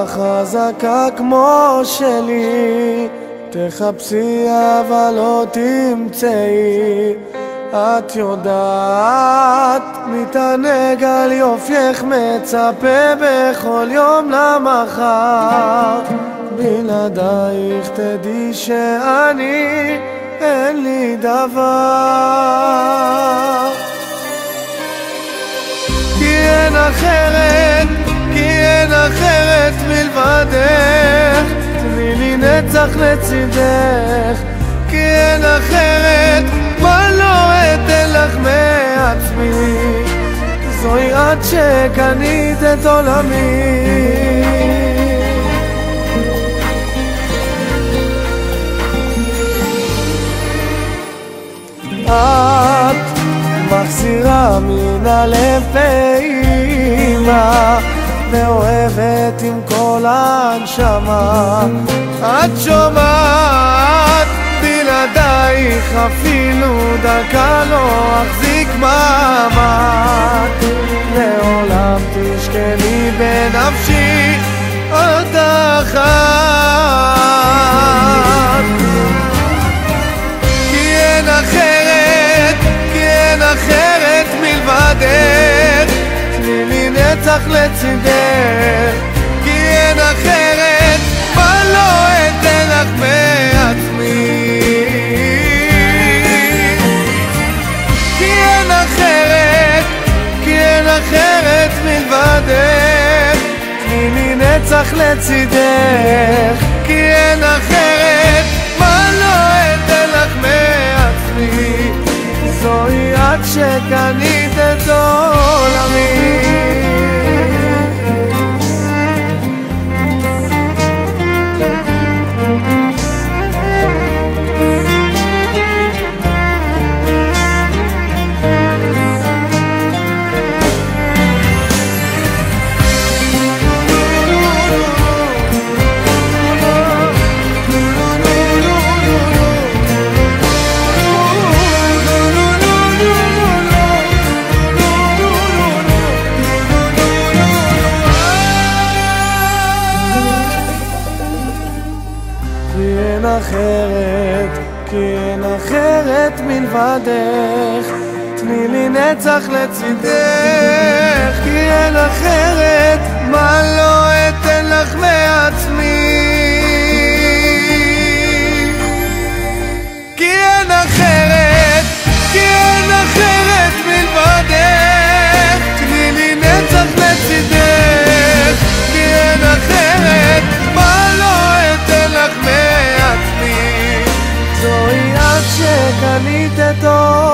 חזקה כמו שלי, תחפשי אבל לא תמצאי. את יודעת, מתענג על יופייך, מצפה בכל יום למחר. בלעדייך תדעי שאני אין לי דבר, כי אין אחרת, כי אין אחרת מלבדך. תני לי נצח לצידך, כי אין אחרת, מה לא אתן לך מעצמי. זוהי את שקנית את עולמי. את מחזירה מן הלב פעימה, ואוהבת עם כל הנשמה. את שומעת, בלעדייך אפילו דקה לא אחזיק מעמד. לעולם תשכני בנפשי עוד אחת, כי אין אחרת, כי אין אחרת מלבדך. תני לי נצח לצידך, כי אין אחרת, מה לא אתן לך מעצמי. כי אין אחרת, כי אין אחרת מלבדך. תני לי נצח לצידך, כי אין אחרת, מה לא אתן לך מעצמי. זוהי את שקנית את עולמי. אחרת, כי אין אחרת מלבדך. תני לי נצח לצידך, כי אין אחרת, מה לא אתן לך מעצמי. כי אין אחרת, כי אין אחרת מלבדך. תני לי נצח לצידך, כי אין אחרת, מה לא אתן לך מעצמי. זוהי את שקנית את עולמי.